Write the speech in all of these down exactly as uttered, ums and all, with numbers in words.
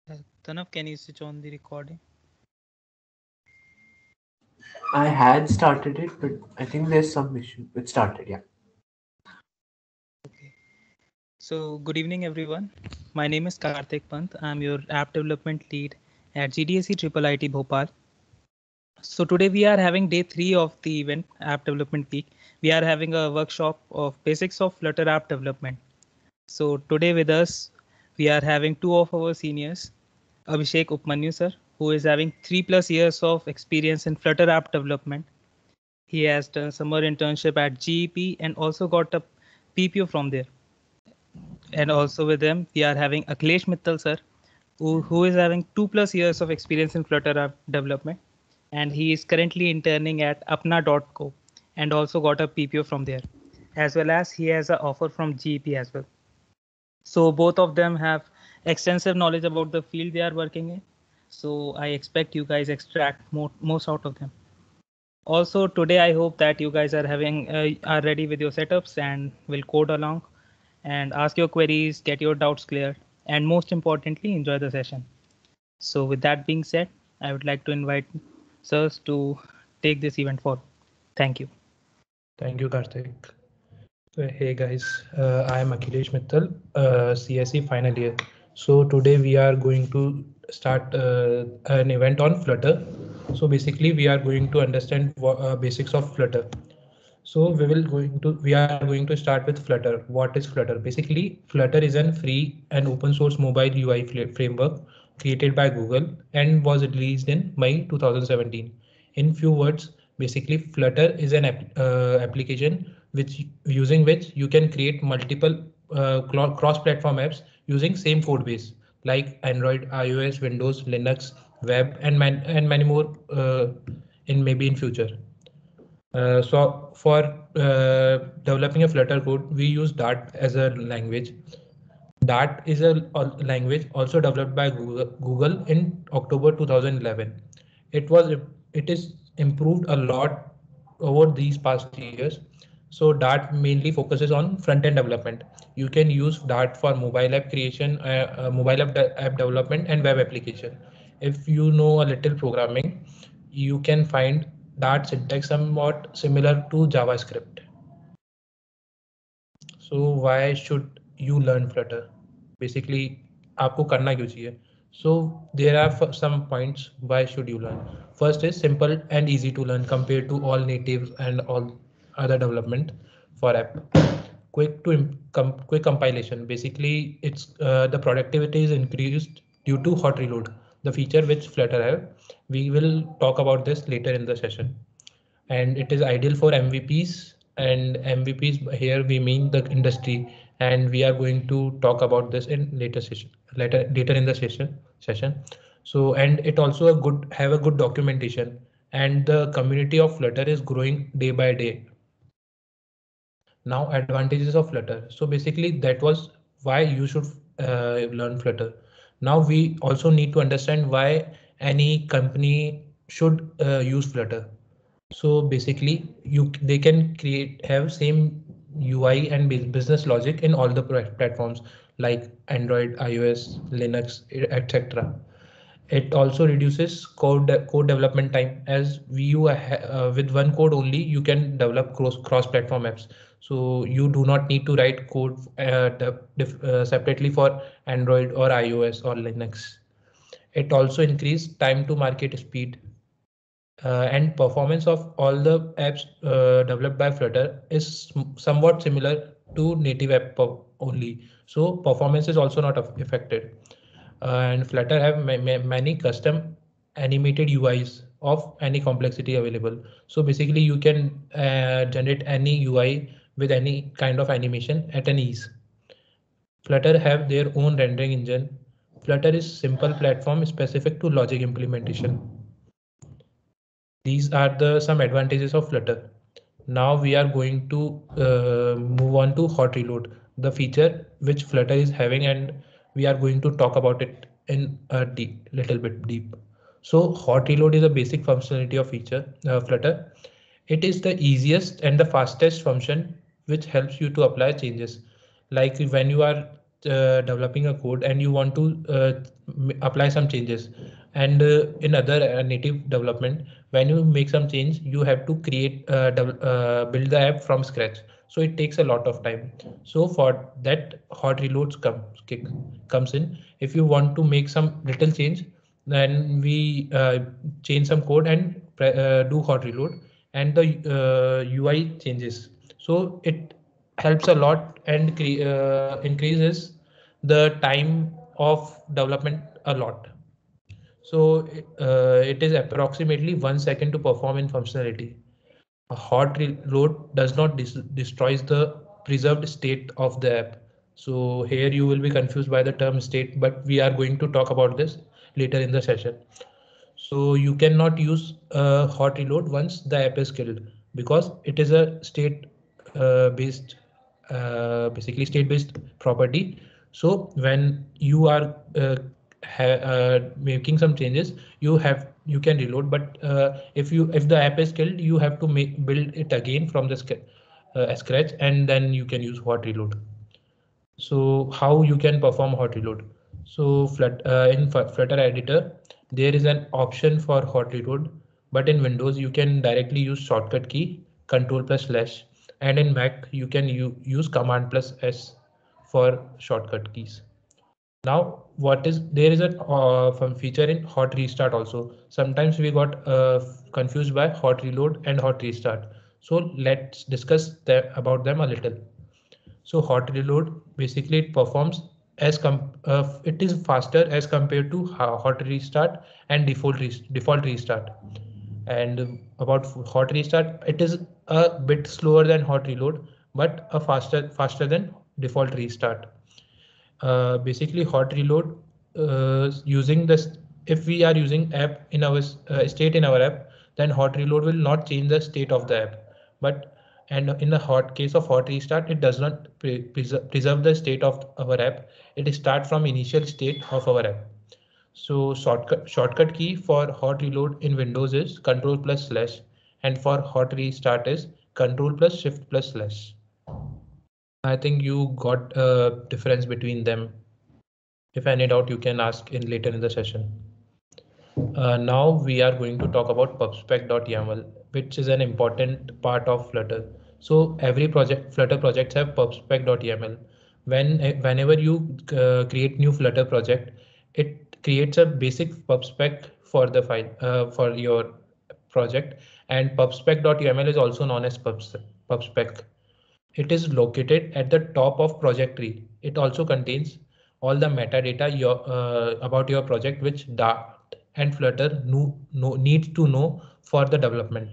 Uh, Tanav, can you switch on the recording? I had started it, but I think there's some issue. It started, yeah. Okay. So, good evening, everyone. My name is Karthik Pant. I'm your app development lead at G D S C Triple I T Bhopal. So, today we are having day three of the event, App Development Week. We are having a workshop of basics of Flutter app development. So, today with us, we are having two of our seniors, Abhishek Upmanyu sir, who is having three plus years of experience in Flutter app development. He has done summer internship at G E P and also got a P P O from there. And also with them, we are having Akhilesh Mittal sir, who, who is having two plus years of experience in Flutter app development. And he is currently interning at apna dot co and also got a P P O from there. As well as he has an offer from G E P as well. So both of them have extensive knowledge about the field they are working in. So I expect you guys extract more, most out of them. Also today I hope that you guys are having uh, are ready with your setups and will code along and ask your queries, get your doubts cleared, and most importantly enjoy the session. So with that being said, I would like to invite sirs to take this event forward. Thank you. Thank you, Karthik. So, hey guys, uh, I am Akhilesh Mittal, uh, C S E final year. So today we are going to start uh, an event on Flutter. So basically we are going to understand what, uh, basics of Flutter. So we will going to we are going to start with Flutter. What is Flutter? Basically, Flutter is a free and open source mobile U I framework created by Google and was released in May two thousand seventeen. In few words, basically Flutter is an app, uh, application which using which you can create multiple uh, cross-platform apps using same code base like Android, iOS, Windows, Linux, web, and man and many more uh, in maybe in future. Uh, so for uh, developing a Flutter code, we use Dart as a language. Dart is a, a language also developed by Google, Google in October two thousand eleven. It was it is improved a lot over these past years. So Dart mainly focuses on front-end development. You can use Dart for mobile app creation, uh, uh, mobile app, de app development, and web application. If you know a little programming, you can find Dart syntax somewhat similar to JavaScript. So why should you learn Flutter? Basically, आपको करना क्यों चाहिए? So there are some points why should you learn. First is simple and easy to learn compared to all natives and all other development for app. Quick to com quick compilation. Basically, it's uh, the productivity is increased due to hot reload, the feature which Flutter have. We will talk about this later in the session. And it is ideal for M V Ps, and M V Ps here we mean the industry, and we are going to talk about this in later session later later in the session session. So and it also a good have a good documentation, and the community of Flutter is growing day by day. Now advantages of Flutter. So basically that was why you should uh, learn Flutter. Now we also need to understand why any company should uh, use Flutter. So basically, you they can create have same U I and business logic in all the platforms like Android, iOS, Linux, et cetera. It also reduces code de code development time, as we you uh, with one code only you can develop cross cross platform apps. So you do not need to write code uh, uh, separately for Android or iOS or Linux. It also increase time to market speed, uh, and performance of all the apps uh, developed by Flutter is somewhat similar to native app only. So performance is also not affected. Uh, and Flutter have ma ma many custom animated U Is of any complexity available. So basically you can uh, generate any U I with any kind of animation at an ease. Flutter have their own rendering engine. Flutter is simple platform specific to logic implementation. These are the some advantages of Flutter. Now we are going to uh, move on to hot reload, the feature which Flutter is having, and we are going to talk about it in a deep, little bit deep. So hot reload is a basic functionality of feature uh, Flutter. It is the easiest and the fastest function which helps you to apply changes. Like when you are uh, developing a code and you want to uh, apply some changes, and uh, in other uh, native development, when you make some change, you have to create uh, uh, build the app from scratch, so it takes a lot of time. So for that, hot reloads come kick, comes in. If you want to make some little change, then we uh, change some code and uh, do hot reload, and the uh, U I changes. So it helps a lot and uh, increases the time of development a lot. So uh, it is approximately one second to perform in functionality. A hot reload does not dis destroys the preserved state of the app. So here you will be confused by the term state, but we are going to talk about this later in the session. So you cannot use a hot reload once the app is killed, because it is a state uh, based uh, basically state based property. So when you are uh, uh, making some changes, you have you can reload, but uh, if you if the app is killed, you have to make build it again from the uh, scratch, and then you can use hot reload. So how you can perform hot reload? So Flut, uh, in Flutter editor, there is an option for hot reload, but in Windows you can directly use shortcut key Control plus slash, and in Mac you can use Command plus S for shortcut keys. Now, what is there is a uh, feature in hot restart also. Sometimes we got uh, confused by hot reload and hot restart. So let's discuss about them a little. So hot reload basically it performs as com uh, it is faster as compared to hot restart and default re default restart. And about hot restart, it is a bit slower than hot reload, but a faster faster than default restart. Uh, basically, hot reload uh, using this. If we are using app in our uh, state in our app, then hot reload will not change the state of the app. But and in the hot case of hot restart, it does not pre preserve, preserve the state of our app. It start from initial state of our app. So shortcut shortcut key for hot reload in Windows is Control plus slash, and for hot restart is Control plus Shift plus slash. I think you got a difference between them. If any doubt, you can ask in later in the session. Uh, now we are going to talk about pubspec.yaml, which is an important part of Flutter. So every project, Flutter projects have pubspec.yaml. When whenever you uh, create new Flutter project, it creates a basic pubspec for the file uh, for your project, and pubspec.yaml is also known as pubspec. It is located at the top of project tree. It also contains all the metadata your, uh, about your project which Dart and Flutter no, no, need to know for the development.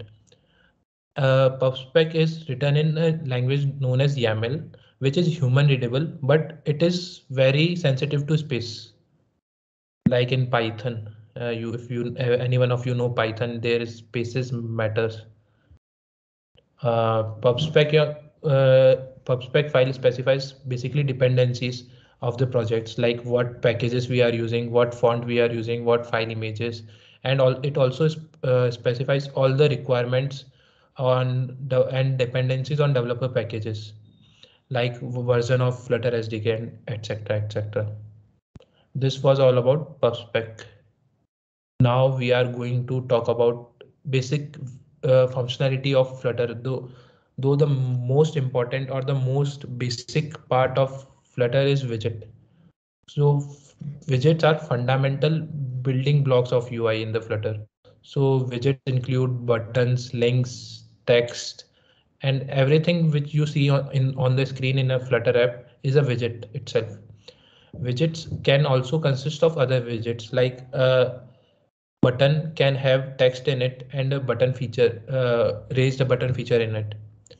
Uh, PubSpec is written in a language known as YAML, which is human readable, but it is very sensitive to space. Like in Python, uh, you if you uh, any one of you know Python, there is spaces matters. Uh, PubSpec, uh, PubSpec file specifies basically dependencies of the projects, like what packages we are using, what font we are using, what file images, and all. It also uh, specifies all the requirements on the and dependencies on developer packages, like version of Flutter S D K and et cetera et cetera. This was all about PubSpec. Now we are going to talk about basic uh, functionality of Flutter, though though the most important or the most basic part of Flutter is widget. So widgets are fundamental building blocks of U I in the Flutter. So widgets include buttons, links, text, and everything which you see on, in, on the screen in a Flutter app is a widget itself. Widgets can also consist of other widgets, like a button can have text in it and a button feature, uh, raised a button feature in it.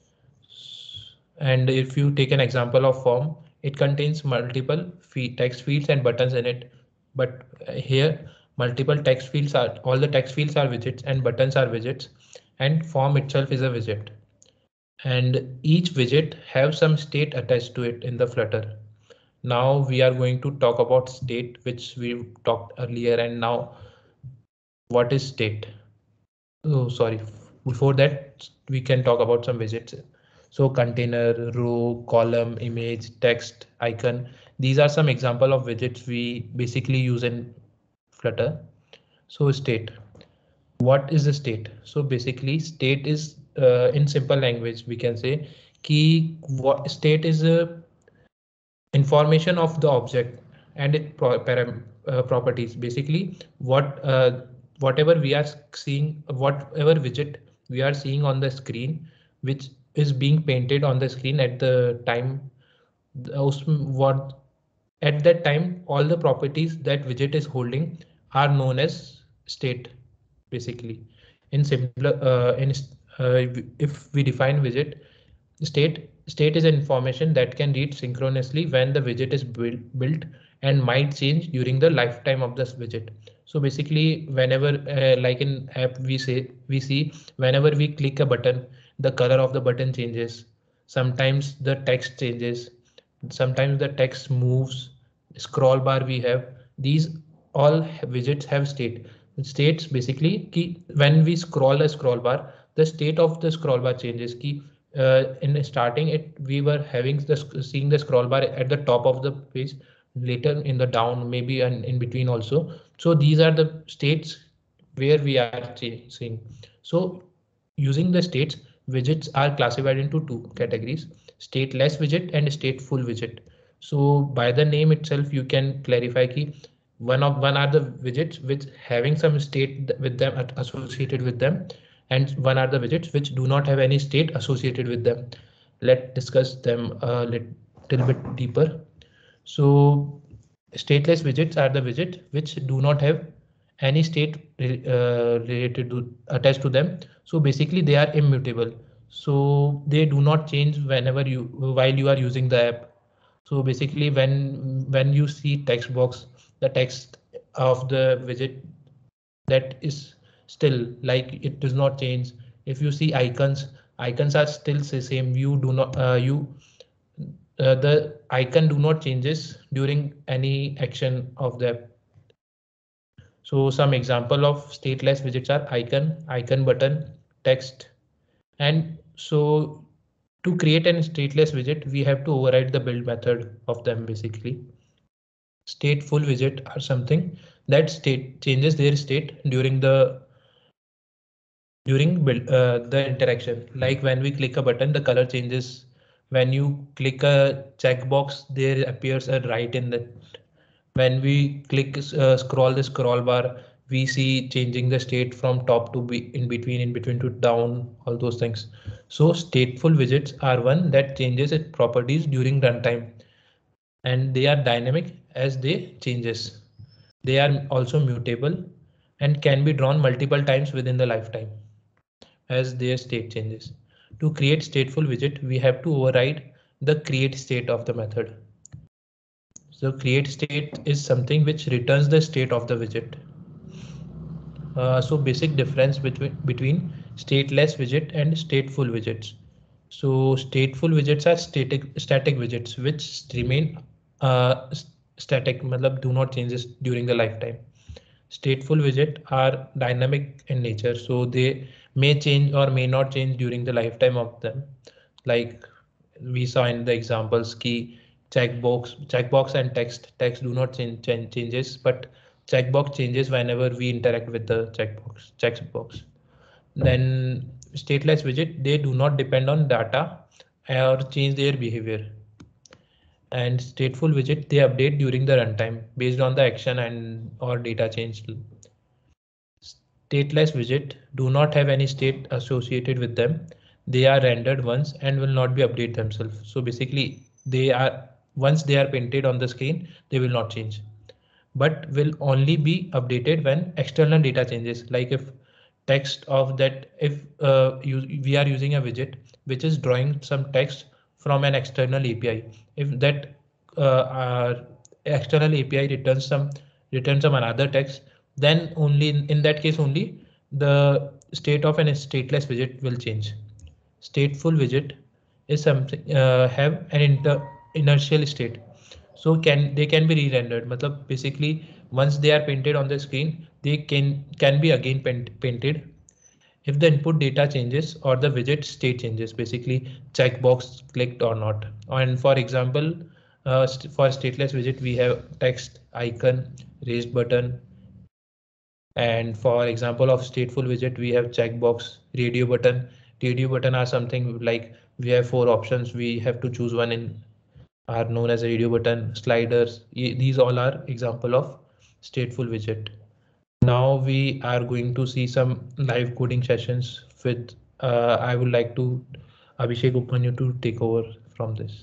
And if you take an example of form, it contains multiple text fields and buttons in it. But here, multiple text fields are all the text fields are widgets and buttons are widgets, and form itself is a widget. And each widget have some state attached to it in the Flutter. Now we are going to talk about state, which we talked earlier, and now what is state? Oh, sorry. Before that, we can talk about some widgets. So container, row, column, image, text, icon. These are some example of widgets we basically use in Flutter. So state. What is the state? So basically state is uh, in simple language we can say key what state is a information of the object and its pro param uh, properties. Basically what uh, whatever we are seeing, whatever widget we are seeing on the screen, which is being painted on the screen at the time, those what at that time all the properties that widget is holding are known as state. Basically in simpler uh, in uh, if we define widget state, state is an information that can read synchronously when the widget is built, built and might change during the lifetime of this widget. So basically whenever uh, like in app we say we see whenever we click a button, the color of the button changes, sometimes the text changes, sometimes the text moves, scroll bar we have, these all widgets have state. States basically key when we scroll a scroll bar, the state of the scroll bar changes. Key uh, in starting it we were having the seeing the scroll bar at the top of the page, later in the down maybe and in between also. So these are the states where we are seeing. So using the states, widgets are classified into two categories: stateless widget and stateful widget. So by the name itself you can clarify key one of one are the widgets which having some state with them associated with them, and one are the widgets which do not have any state associated with them. Let's discuss them a little bit deeper. So stateless widgets are the widgets which do not have any state uh, related to attached to them. So basically they are immutable. So they do not change whenever you while you are using the app. So basically when when you see text box, the text of the widget that is still like it does not change. If you see icons, icons are still the same. You do not uh, you uh, the icon do not changes during any action of the app. So some example of stateless widgets are icon, icon button, text. And so to create an stateless widget, we have to override the build method of them. Basically stateful widget are something that state changes their state during the during build uh, the interaction. Like when we click a button, the color changes. When you click a checkbox, there appears a right in that. When we click uh, scroll the scroll bar, we see changing the state from top to be in between, in between to down, all those things. So stateful widgets are one that changes its properties during runtime, and they are dynamic as they changes. They are also mutable and can be drawn multiple times within the lifetime as their state changes. To create stateful widget, we have to override the create state of the method. So create state is something which returns the state of the widget. Uh, so basic difference between between stateless widget and stateful widgets. So stateful widgets are static static widgets which remain uh, static, matlab do not changes during the lifetime. Stateful widget are dynamic in nature, so they may change or may not change during the lifetime of them. Like we saw in the examples, key checkbox, checkbox and text. Text do not change, change changes, but checkbox changes whenever we interact with the checkbox. Checkbox. Then stateless widget, they do not depend on data or change their behavior. And stateful widget, they update during the runtime based on the action and or data change. Stateless widget do not have any state associated with them. They are rendered once and will not be updated themselves. So basically they are once they are painted on the screen, they will not change, but will only be updated when external data changes. Like if text of that, if uh, you, we are using a widget which is drawing some text from an external A P I, if that uh, external A P I returns some returns some another text, then only in, in that case only the state of an stateless widget will change. Stateful widget is something uh, have an inter inertial state, so can they can be re-rendered. Matlab basically once they are painted on the screen, they can can be again paint, painted if the input data changes or the widget state changes. Basically checkbox clicked or not. And for example, Uh, st for stateless widget, we have text, icon, raised button, and for example of stateful widget, we have checkbox, radio button. Radio button are something like we have four options. We have to choose one in are known as radio button, sliders. These all are example of stateful widget. Now we are going to see some live coding sessions with uh, I would like to Abhishek Upanyu to take over from this.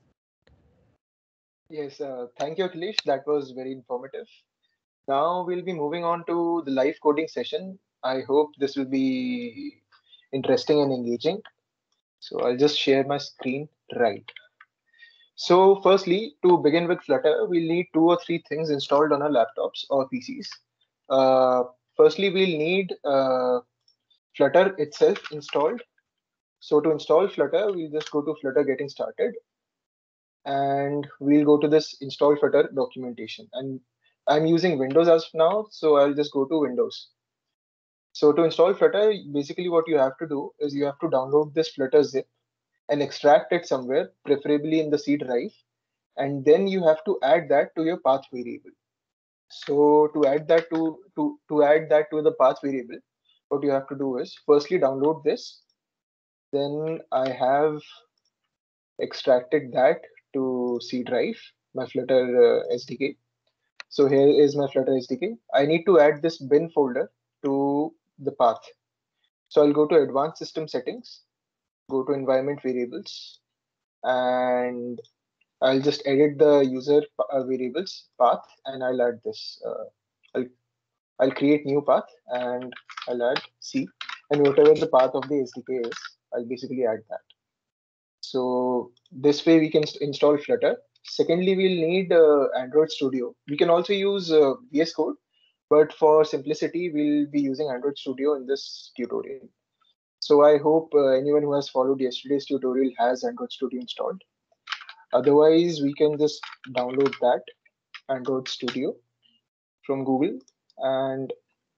Yes, uh, thank you, Akhilesh. That was very informative. Now we'll be moving on to the live coding session. I hope this will be interesting and engaging. So I'll just share my screen right. So firstly, to begin with Flutter, we'll need two or three things installed on our laptops or P Cs. Uh, firstly, we'll need uh, Flutter itself installed. So to install Flutter, we'll just go to Flutter Getting Started, and we'll go to this install Flutter documentation. And I'm using Windows as of now, so I'll just go to Windows. So to install Flutter, basically what you have to do is you have to download this Flutter zip and extract it somewhere, preferably in the C drive, and then you have to add that to your path variable. So to add that to to to add that to the path variable, what you have to do is firstly download this. Then I have extracted that to C drive, my Flutter uh, S D K. So here is my Flutter S D K. I need to add this bin folder to the path. So I'll go to Advanced System Settings, go to Environment Variables, and I'll just edit the user uh, variables path, and I'll add this. Uh, I'll I'll create new path, and I'll add C, and whatever the path of the S D K is, I'll basically add that. So this way we can install Flutter. Secondly, we'll need uh, Android Studio. We can also use uh, V S Code, but for simplicity, we'll be using Android Studio in this tutorial. So I hope uh, anyone who has followed yesterday's tutorial has Android Studio installed. Otherwise, we can just download that Android Studio from Google, and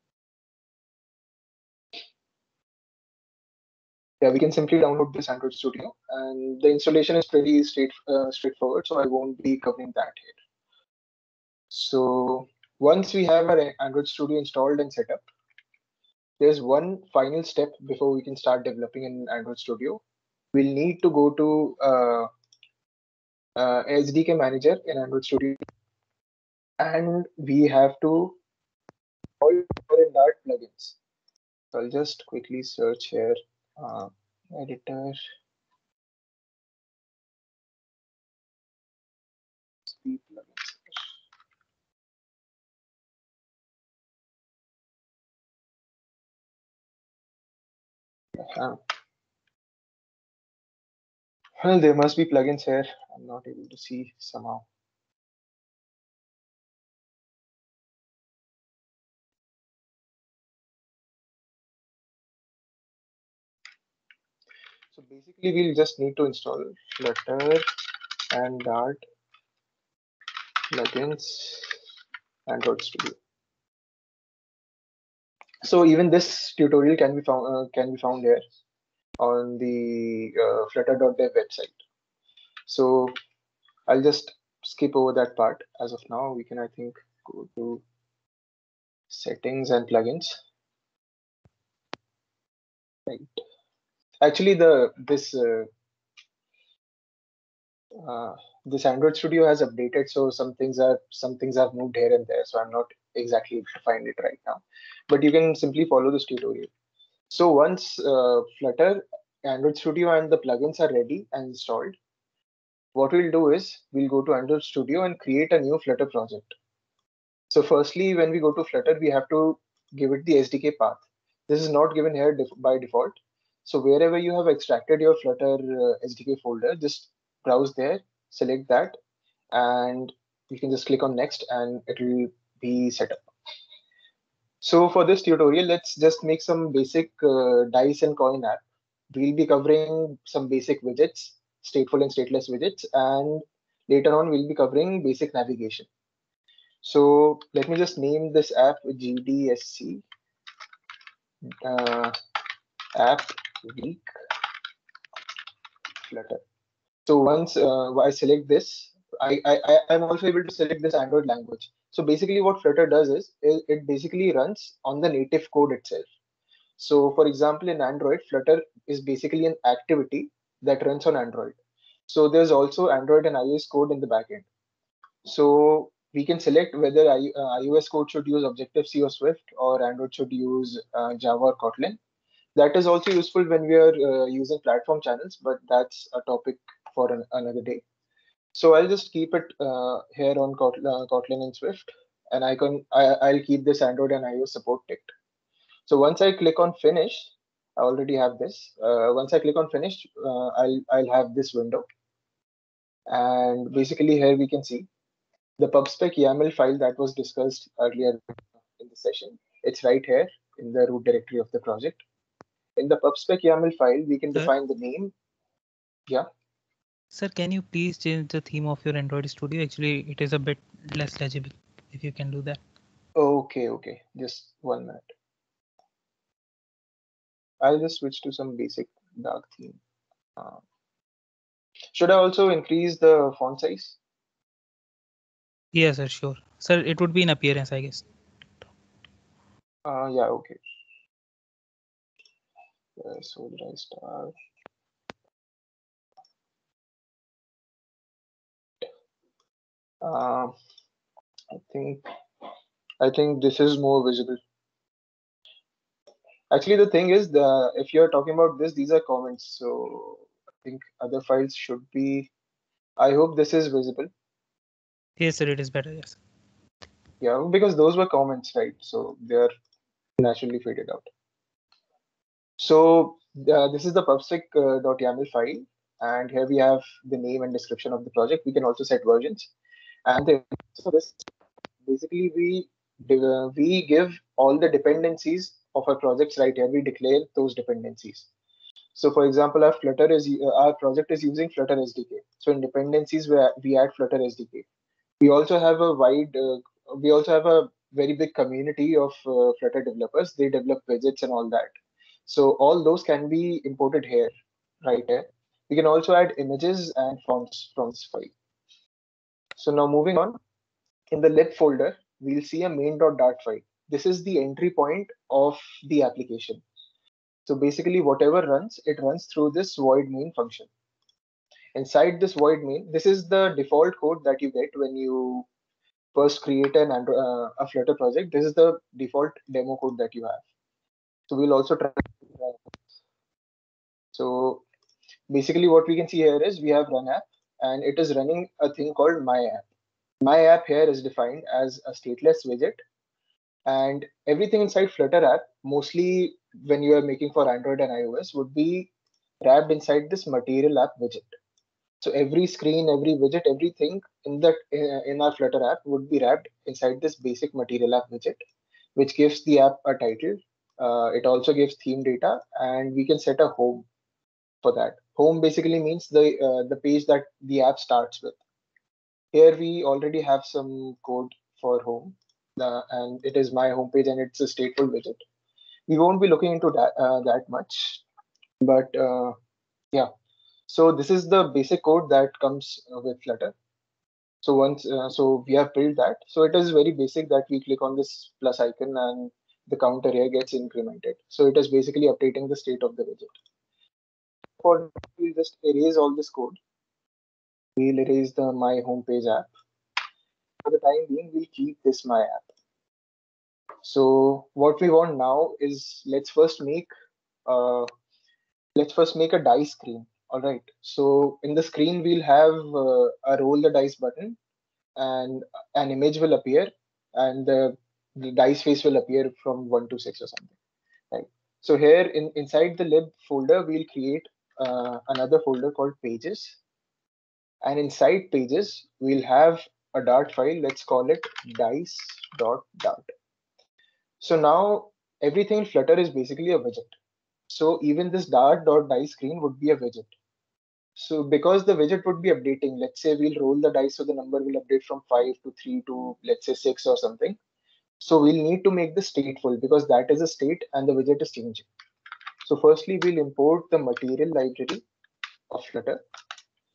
yeah, we can simply download this Android Studio, and the installation is pretty straight uh, straightforward, so I won't be covering that here. So once we have our Android Studio installed and set up, there's one final step before we can start developing in Android Studio. We'll need to go to uh, uh, S D K Manager in Android Studio, and we have to install Dart plugins. So I'll just quickly search here, uh, editor. Plugins. Uh, well, there must be plugins here. I'm not able to see somehow. So basically, we'll just need to install Flutter and Dart plugins Android Studio. So even this tutorial can be found uh, can be found here on the uh, flutter.dev website. So I'll just skip over that part as of now. We can, I think, go to settings and plugins. Right. Actually, the this uh, uh, this Android Studio has updated, so some things are some things have moved here and there. So I'm not exactly able to find it right now, but you can simply follow this tutorial. So once uh, Flutter, Android Studio, and the plugins are ready and installed, what we'll do is we'll go to Android Studio and create a new Flutter project. So firstly, when we go to Flutter, we have to give it the S D K path. This is not given here def by default. So wherever you have extracted your Flutter uh, S D K folder, just browse there, select that, and you can just click on next and it will be set up. So for this tutorial, let's just make some basic uh, dice and coin app. We'll be covering some basic widgets, stateful and stateless widgets, and later on we'll be covering basic navigation. So let me just name this app G D S C uh, app week Flutter. So once uh, I select this, I, I, I- I'm also able to select this Android language. So basically what Flutter does is, it, it basically runs on the native code itself. So for example, in Android, Flutter is basically an activity that runs on Android. So there's also Android and iOS code in the backend. So we can select whether I, uh, iOS code should use Objective-C or Swift, or Android should use uh, Java or Kotlin. That is also useful when we are uh, using platform channels, but that's a topic for an, another day. So I'll just keep it uh, here on Kotlin, uh, Kotlin and Swift, and I can I, I'll keep this Android and iOS support ticked. So once I click on finish, I already have this. Uh, once I click on finish, uh, I'll I'll have this window, and basically here we can see the pubspec YAML file that was discussed earlier in the session. It's right here in the root directory of the project. In the pubspec YAML file, we can Sir? define the name. Yeah. Sir, can you please change the theme of your Android Studio? Actually, it is a bit less legible, if you can do that. Okay, okay. Just one minute. I'll just switch to some basic dark theme. Uh, should I also increase the font size? Yes, sir, sure. Sir, it would be in appearance, I guess. Uh, yeah, okay. Uh, so did I start? Uh, I think I think this is more visible. Actually, the thing is, the if you're talking about this, these are comments. So I think other files should be. I hope this is visible. Yes, sir, it is better. Yes. Yeah, because those were comments, right? So they're naturally faded out. So uh, this is the pubspec.yaml file, and here we have the name and description of the project. We can also set versions, and the, so this basically we uh, we give all the dependencies of our projects right here. We declare those dependencies. So for example, our Flutter is uh, our project is using Flutter S D K. So in dependencies, we, we add Flutter S D K. We also have a wide, uh, we also have a very big community of uh, Flutter developers. They develop widgets and all that. So all those can be imported here, right here. We can also add images and fonts from this file. So now moving on, in the lib folder, we'll see a main.dart file. This is the entry point of the application. So basically whatever runs, it runs through this void main function. Inside this void main, this is the default code that you get when you first create an Android, uh, a Flutter project. This is the default demo code that you have. So we'll also try. So basically what we can see here is we have run app, and it is running a thing called my app. My app here is defined as a stateless widget, and everything inside Flutter app, mostly when you are making for Android and iOS, would be wrapped inside this material app widget. So every screen, every widget, everything in that in our Flutter app would be wrapped inside this basic material app widget, which gives the app a title. Uh, it also gives theme data, and we can set a home for that. Home basically means the uh, the page that the app starts with. Here we already have some code for home, uh, and it is my homepage, and it's a stateful widget. We won't be looking into that uh, that much, but uh, yeah. So this is the basic code that comes uh, with Flutter. So once, uh, so we have built that. So it is very basic that we click on this plus icon and the counter here gets incremented. So it is basically updating the state of the widget. For we'll just erase all this code. We'll erase the my homepage app. For the time being, we'll keep this my app. So what we want now is let's first make uh, let's first make a dice screen. All right. So in the screen we'll have uh, a roll the dice button, and an image will appear, and the, the dice face will appear from one to six or something. Right. So here in inside the lib folder, we'll create uh, another folder called pages, and inside pages we'll have a Dart file. Let's call it dice.dart. So now everything in Flutter is basically a widget. So even this dart.dice screen would be a widget. So because the widget would be updating, let's say we'll roll the dice, so the number will update from five to three to let's say six or something. So we'll need to make this stateful because that is a state and the widget is changing. So firstly, we'll import the material library of Flutter.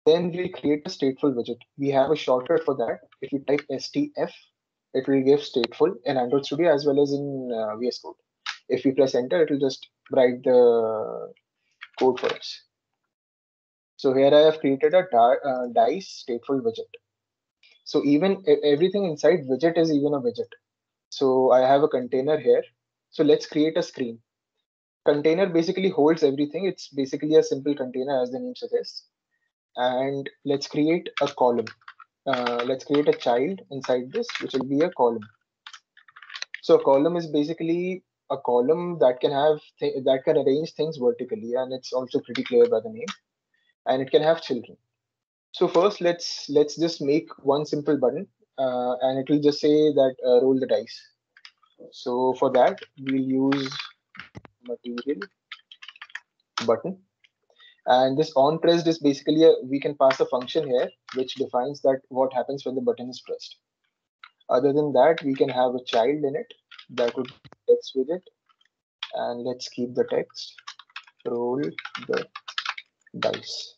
Then we'll create a stateful widget. We have a shortcut for that. If you type S T F, it will give stateful in Android Studio as well as in uh, V S Code. If we press enter, it will just write the code for us. So here I have created a uh, dice stateful widget. So even everything inside widget is even a widget. So I have a container here. So let's create a screen. Container basically holds everything. It's basically a simple container as the name suggests. And let's create a column. Uh, let's create a child inside this, which will be a column. So a column is basically a column that can have that can arrange things vertically, and it's also pretty clear by the name. And it can have children. So first, let's let's just make one simple button, uh, and it will just say that uh, roll the dice. So for that, we'll use material button. And this on pressed is basically a, we can pass a function here which defines that what happens when the button is pressed. Other than that, we can have a child in it that would text with it. And let's keep the text. Roll the dice.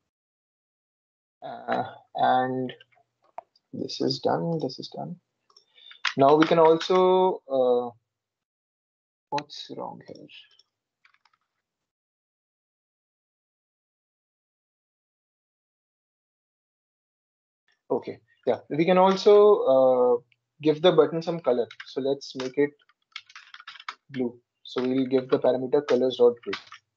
Uh, and this is done. This is done. Now we can also. Uh, what's wrong here? Okay, yeah, we can also uh, give the button some color. So let's make it blue. So we'll give the parameter colors dot blue,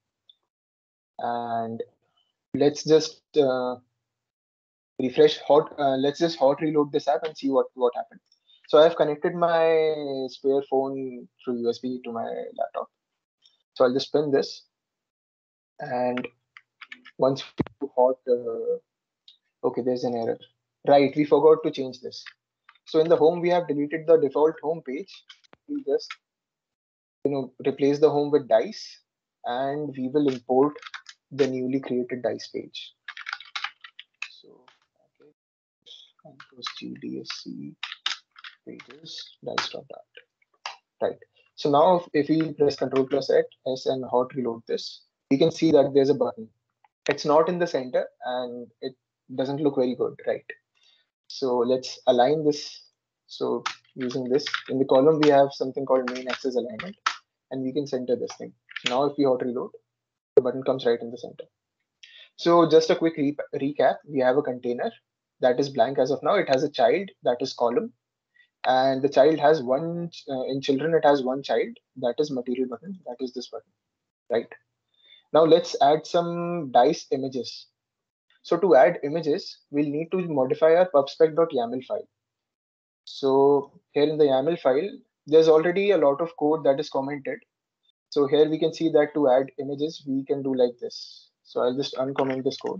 and let's just uh, refresh hot. Uh, let's just hot reload this app and see what what happened. So I've connected my spare phone through U S B to my laptop. So I'll just spin this, and once we do hot, uh, okay, there's an error. Right, we forgot to change this. So in the home, we have deleted the default home page. We just you know replace the home with dice, and we will import the newly created dice page. So okay, and those G D S C pages dice.art. Right. So now if, if we press Control plus S and hot reload this, we can see that there's a button. It's not in the center and it doesn't look very good, right? So let's align this. So using this in the column, we have something called main axis alignment, and we can center this thing. Now if we hot reload, the button comes right in the center. So just a quick re recap, we have a container that is blank as of now. It has a child that is column, and the child has one, uh, in children, it has one child that is material button, that is this button, right? Now let's add some dice images. So to add images, we'll need to modify our pubspec.yaml file. So here in the YAML file, there's already a lot of code that is commented. So here we can see that to add images, we can do like this. So I'll just uncomment this code,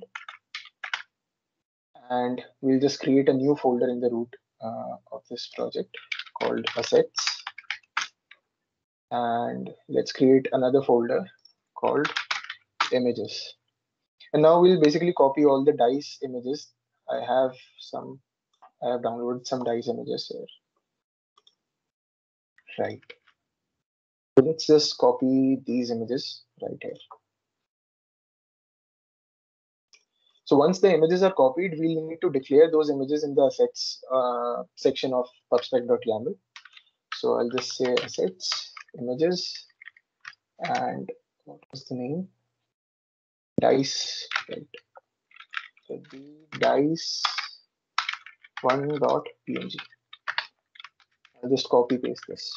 and we'll just create a new folder in the root uh, of this project called assets. And let's create another folder called images. And now we'll basically copy all the dice images. I have some, I have downloaded some dice images here. Right. So let's just copy these images right here. So once the images are copied, we'll need to declare those images in the assets uh, section of pubspec.yaml. So I'll just say assets, images, and what was the name? Dice, right? So the dice one.png. I'll just copy paste this.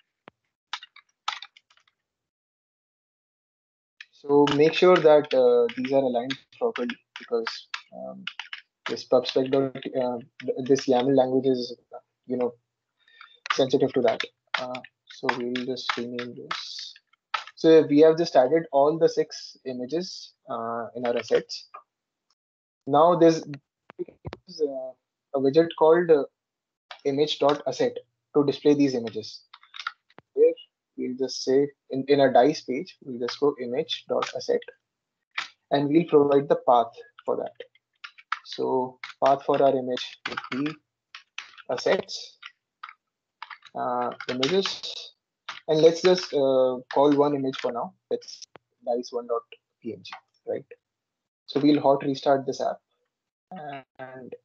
So make sure that uh, these are aligned properly, because um, this pubspec. Uh, this YAML language is, uh, you know, sensitive to that. Uh, so we'll just rename this. So we have just added all the six images uh, in our assets. Now there's uh, a widget called uh, image.asset to display these images. Here we'll just say in, in our dice page, we'll just go image.asset, and we'll provide the path for that. So path for our image would be assets, uh, images, and let's just uh, call one image for now. That's dice one.png, right? So we'll hot restart this app. And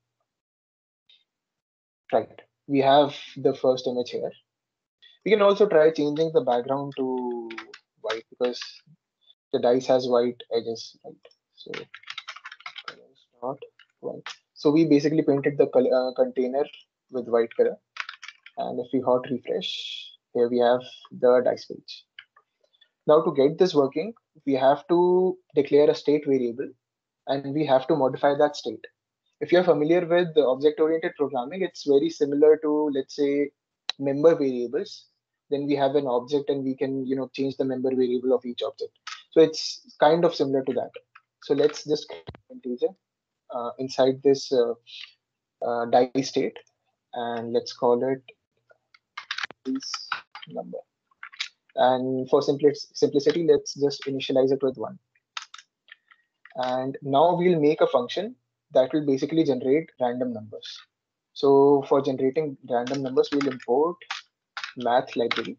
right, we have the first image here. We can also try changing the background to white because the dice has white edges, right? So colors dot white. So we basically painted the col- uh, container with white color. And if we hot refresh, here we have the dice page. Now to get this working, we have to declare a state variable and we have to modify that state. If you're familiar with the object-oriented programming, it's very similar to, let's say, member variables. Then we have an object and we can, you know, change the member variable of each object. So it's kind of similar to that. So let's just create an integer uh, inside this uh, uh, dice state, and let's call it this number. And for simplicity, let's just initialize it with one. And now we'll make a function that will basically generate random numbers. So for generating random numbers, we'll import math library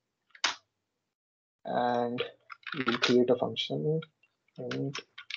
and we'll create a function. And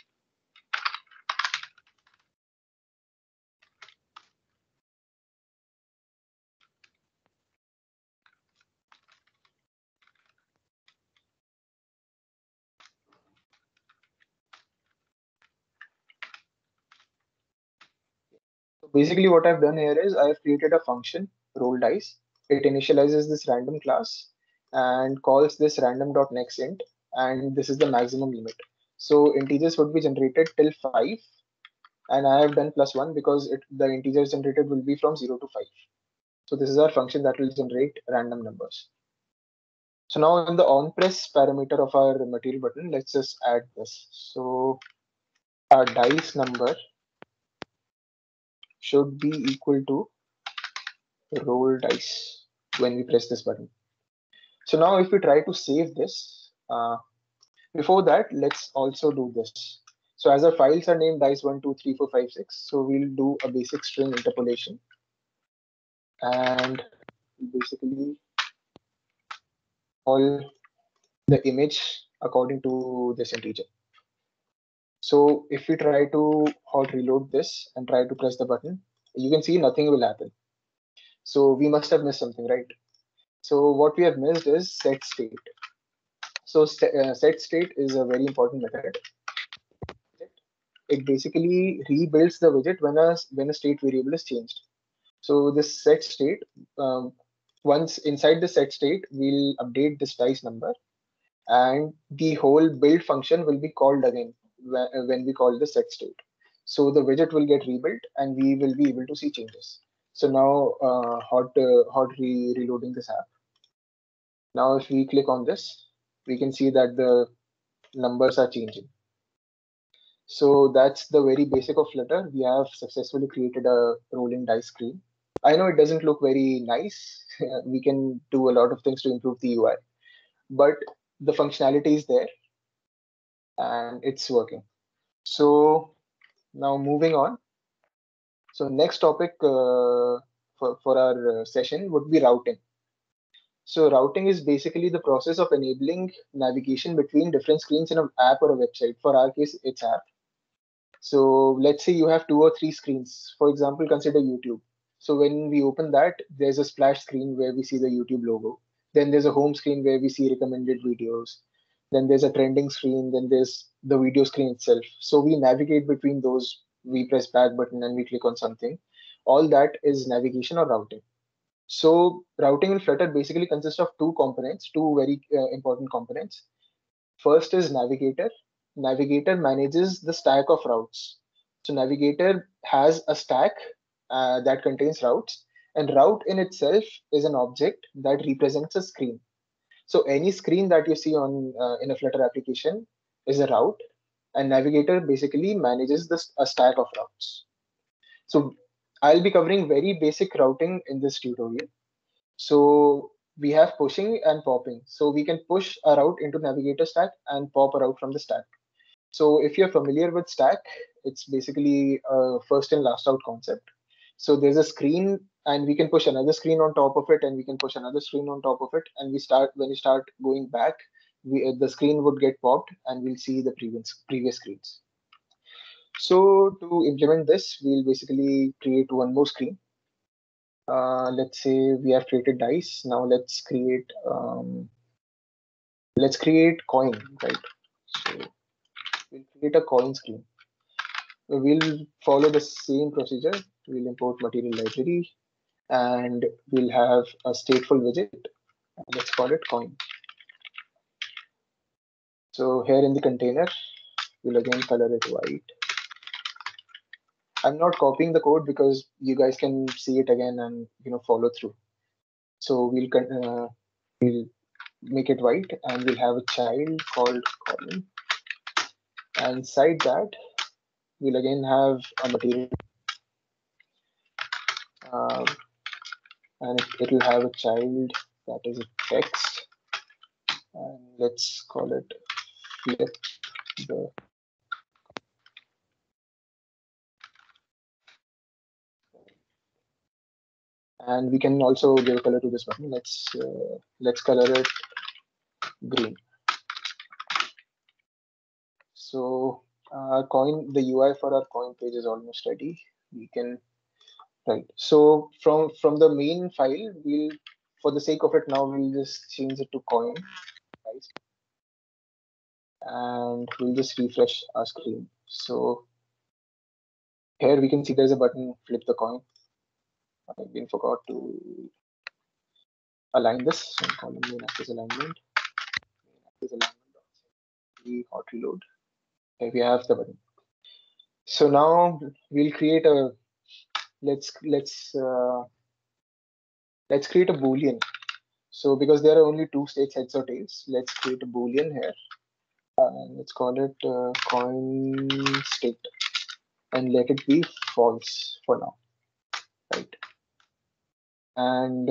so basically what I've done here is I've created a function, roll dice. It initializes this random class and calls this random.nextInt, and this is the maximum limit. So integers would be generated till five, and I have done plus one because it, the integers generated will be from zero to five. So this is our function that will generate random numbers. So now in the on press parameter of our material button, let's just add this. So our dice number should be equal to roll dice when we press this button. So now if we try to save this, uh, before that, let's also do this. So as our files are named dice one, two, three, four, five, six, so we'll do a basic string interpolation. And basically all the image according to this integer. So if we try to hot reload this and try to press the button, you can see nothing will happen. So we must have missed something, right? So what we have missed is set state. So uh, set state is a very important method. It basically rebuilds the widget when a when a state variable is changed. So this set state, um, once inside the set state, we'll update this dice number, and the whole build function will be called again when, when we call the set state. So the widget will get rebuilt and we will be able to see changes. So now uh, hot uh, hot re reloading this app. Now if we click on this, we can see that the numbers are changing. So that's the very basic of Flutter. We have successfully created a rolling dice screen. I know it doesn't look very nice. We can do a lot of things to improve the U I, but the functionality is there and it's working. So now moving on. So next topic uh, for, for our uh, session would be routing. So routing is basically the process of enabling navigation between different screens in an app or a website. For our case, it's app. So let's say you have two or three screens. For example, consider YouTube. So when we open that, there's a splash screen where we see the YouTube logo. Then there's a home screen where we see recommended videos. Then there's a trending screen. Then there's the video screen itself. So we navigate between those. We press back button and we click on something. All that is navigation or routing. So routing in Flutter basically consists of two components, two very uh, important components. First is Navigator. Navigator manages the stack of routes. So Navigator has a stack uh, that contains routes, and route in itself is an object that represents a screen. So any screen that you see on uh, in a Flutter application is a route, and Navigator basically manages this a stack of routes. So I'll be covering very basic routing in this tutorial. So we have pushing and popping. So we can push a route into Navigator stack and pop a route from the stack. So if you're familiar with stack, it's basically a first in last out concept. So there's a screen and we can push another screen on top of it, and we can push another screen on top of it. And we start when you start going back, we, the screen would get popped and we'll see the previous previous screens. So to implement this, we'll basically create one more screen. Uh, let's say we have created dice. Now let's create um, let's create coin, right? So we'll create a coin screen. We'll follow the same procedure. We'll import material library and we'll have a stateful widget. Let's call it coin. So here in the container, we'll again color it white. I'm not copying the code because you guys can see it again and you know follow through. So we'll uh, we'll make it white and we'll have a child called Colin. And inside that, we'll again have a material, um, and it will have a child that is a text. And let's call it flip the. And we can also give a color to this button. Let's uh, let's color it green. So our coin, the U I for our coin page is almost ready. We can right. So from from the main file, we'll for the sake of it now we'll just change it to coin, right? And we'll just refresh our screen. So here we can see there's a button flip the coin. I again forgot to align this. So column main axis alignment. Main axis alignment. Hot reload. Here we have the button. So now we'll create a let's let's uh, let's create a boolean. So because there are only two states, heads or tails, let's create a boolean here. And let's call it uh, coin state and let it be false for now, right? And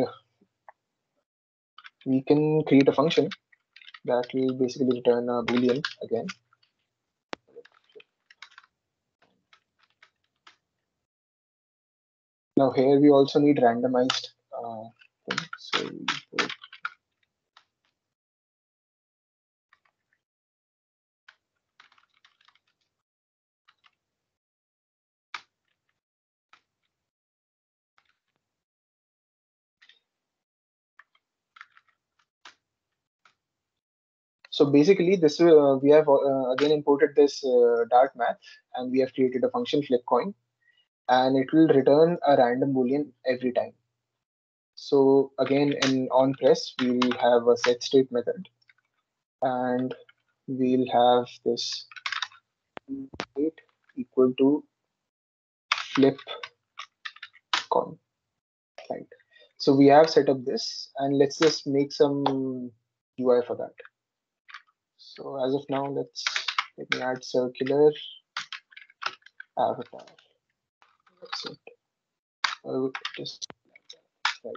we can create a function that will basically return a boolean again. Now here we also need randomized uh, thing. So we So basically, this uh, we have uh, again imported this uh, Dart math, and we have created a function flip coin, and it will return a random boolean every time. So again, in on press, we'll have a set state method, and we'll have this state equal to flip coin, right? So we have set up this, and let's just make some U I for that. So as of now, let's let me add circular avatar. That's it. Oh, just right.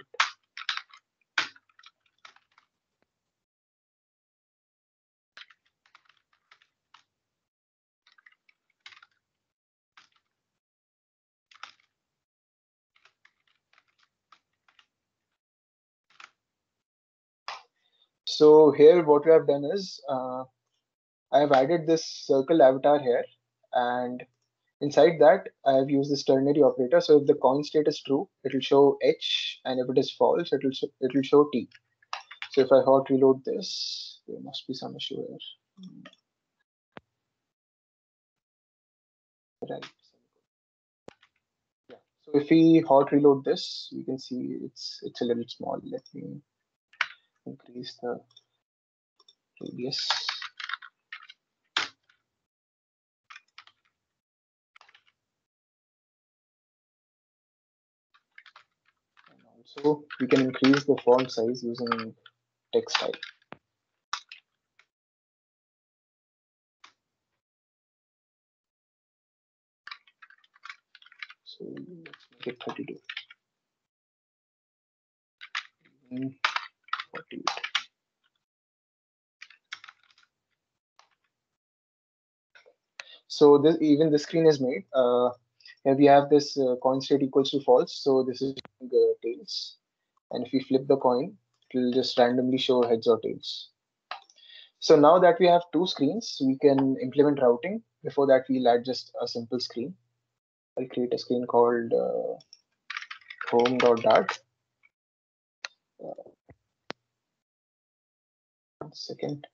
So here what we have done is uh, I have added this circle avatar here, and inside that I have used this ternary operator. So if the coin state is true, it will show H, and if it is false, it will it will show T. So if I hot reload this, there must be some issue here. Right. Yeah. So if we hot reload this, we can see it's it's a little small. Let me increase the radius. Also, we can increase the font size using text style. So let's make it thirty-two. Mm, forty-eight. So this even this screen is made. Uh, here we have this uh, coin state equals to false. So this is the tails. And if we flip the coin, it will just randomly show heads or tails. So now that we have two screens, we can implement routing before that, we'll add just a simple screen. I'll create a screen called uh, home.dart. Uh, one second.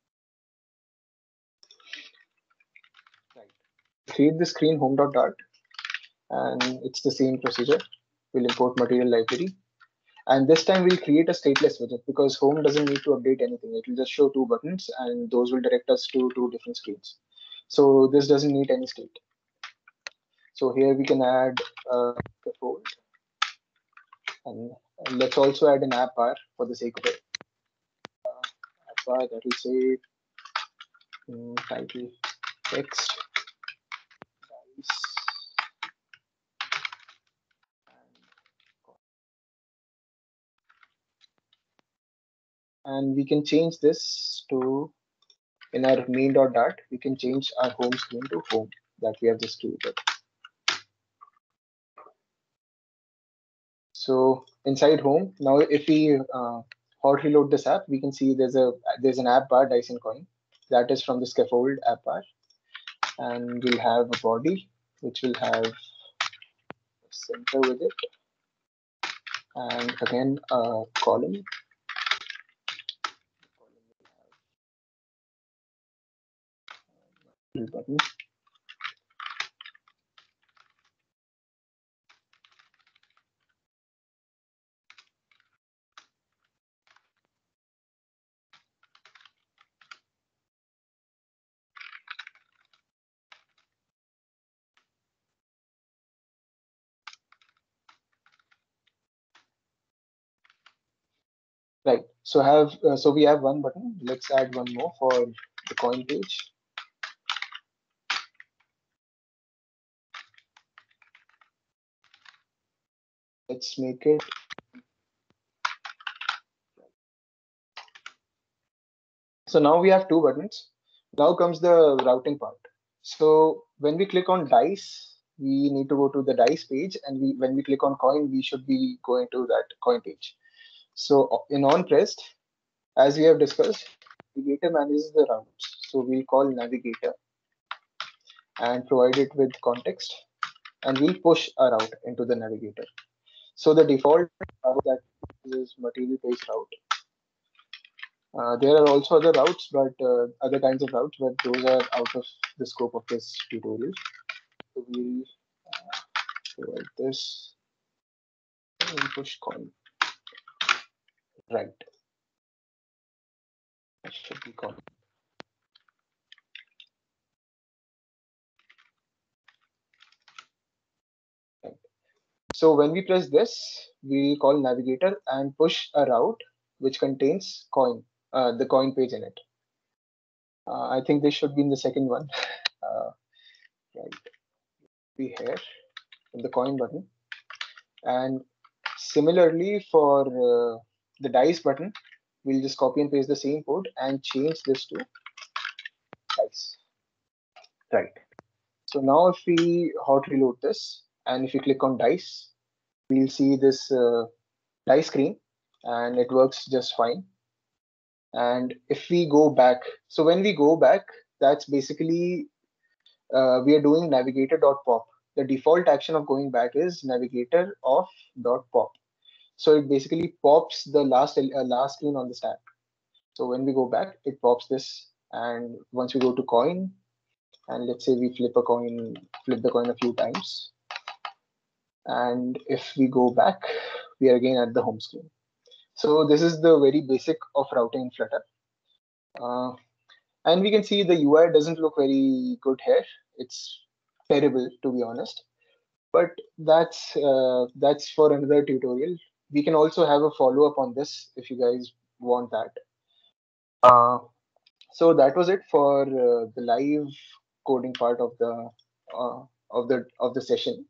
Right. Create the screen home.dart, and it's the same procedure. We'll import material library, and this time we'll create a stateless widget because home doesn't need to update anything. It will just show two buttons, and those will direct us to two different screens. So this doesn't need any state. So here we can add a fold, and let's also add an app bar for the sake of it. Uh, app bar that will say um, title text dice and, and we can change this to, in our main.dart, we can change our home screen to home that we have just created. So inside home, now if we uh, hot reload this app, we can see there's a there's an app bar dice and coin that is from the scaffold app bar, and we'll have a body which will have a center with it, and again a column. Button. Right. So have uh, so we have one button. Let's add one more for the coin page. Let's make it. So now we have two buttons. Now comes the routing part. So when we click on dice, we need to go to the dice page, and we when we click on coin, we should be going to that coin page. So in onPressed, as we have discussed, navigator manages the routes. So we call navigator and provide it with context, and we'll push a route into the navigator. So the default route that is material page route. Uh, there are also other routes, but uh, other kinds of routes, but those are out of the scope of this tutorial. So we'll uh, provide this and push coin. Right. That should be coin. Right. So when we press this, we call navigator and push a route which contains coin, uh, the coin page in it. Uh, I think this should be in the second one. Uh, right. Be here in the coin button. And similarly for uh, the dice button, we'll just copy and paste the same code and change this to dice. Right. So now if we hot reload this, and if you click on dice, we'll see this uh, dice screen, and it works just fine. And if we go back, so when we go back, that's basically uh, we are doing navigator.pop. The default action of going back is navigator of dot pop. So it basically pops the last uh, last screen on the stack. So when we go back, it pops this, and once we go to coin, and let's say we flip a coin, flip the coin a few times, and if we go back, we are again at the home screen. So this is the very basic of routing in Flutter. Uh, and we can see the U I doesn't look very good here. It's terrible, to be honest. But that's uh, that's for another tutorial. We can also have a follow-up on this if you guys want that. Uh, so that was it for uh, the live coding part of the uh, of the of the session.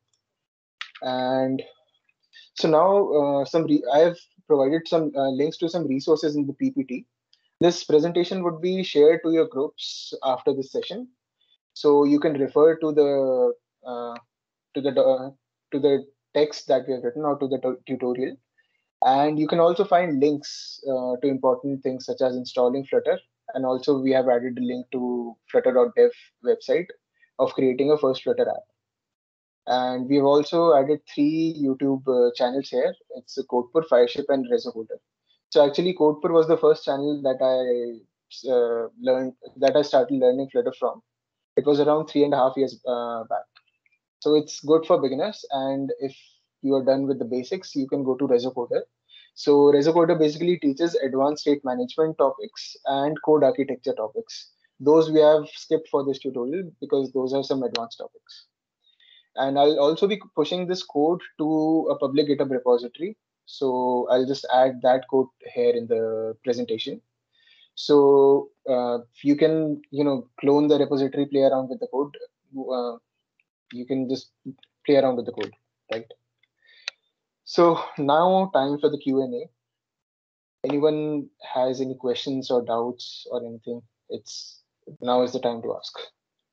And so now uh, some I have provided some uh, links to some resources in the P P T. This presentation would be shared to your groups after this session, so you can refer to the uh, to the uh, to the text that we have written or to the tutorial, and you can also find links uh, to important things such as installing Flutter, and also we have added a link to flutter dot dev website of creating a first Flutter app. And we've also added three YouTube uh, channels here. It's Codepur, Fireship, and Resocoder. So actually, Codepur was the first channel that I uh, learned, that I started learning Flutter from. It was around three and a half years uh, back. So it's good for beginners. And if you are done with the basics, you can go to Resocoder. So Resocoder basically teaches advanced state management topics and code architecture topics. Those we have skipped for this tutorial because those are some advanced topics. And I'll also be pushing this code to a public GitHub repository. So I'll just add that code here in the presentation. So uh, you can, you know, clone the repository, play around with the code. Uh, you can just play around with the code, right? So now time for the Q and A. Anyone has any questions or doubts or anything? It's now is the time to ask.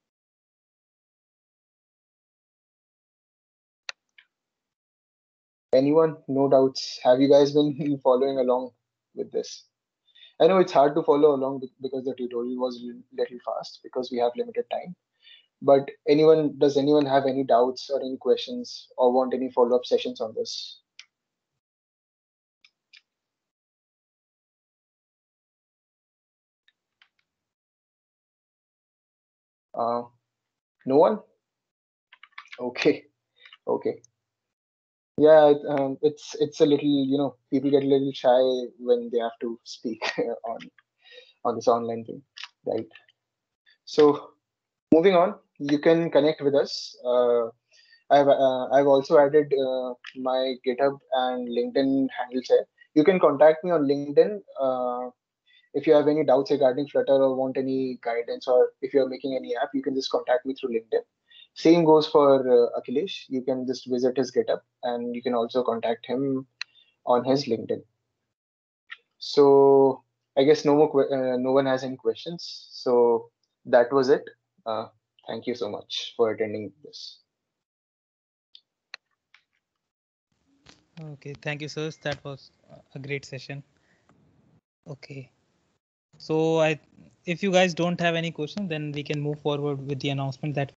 Anyone? No doubts. Have you guys been following along with this? I know it's hard to follow along because the tutorial was a little fast because we have limited time. But anyone, does anyone have any doubts or any questions or want any follow-up sessions on this? Uh, no one? Okay, okay. Yeah, it, um, it's it's a little, you know, people get a little shy when they have to speak on on this online thing, right? So moving on, you can connect with us. Uh, I've uh, I've also added uh, my GitHub and LinkedIn handles here. You can contact me on LinkedIn uh, if you have any doubts regarding Flutter or want any guidance, or if you're making any app, you can just contact me through LinkedIn. Same goes for uh, Akhilesh. You can just visit his GitHub, and you can also contact him on his LinkedIn. So I guess no more que- uh, no one has any questions. So that was it. Uh, thank you so much for attending this. Okay, thank you, sirs. That was a great session. Okay, so I, if you guys don't have any questions, then we can move forward with the announcement that